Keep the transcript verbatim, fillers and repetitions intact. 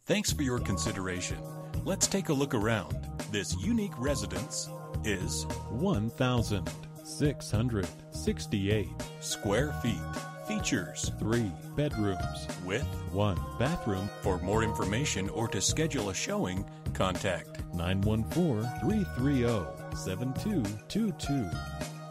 Thanks for your consideration. Let's take a look around. This unique residence is one thousand six hundred sixty-eight square feet. Features three bedrooms with one bathroom. For more information or to schedule a showing, contact nine one four, three three zero, seven two two two.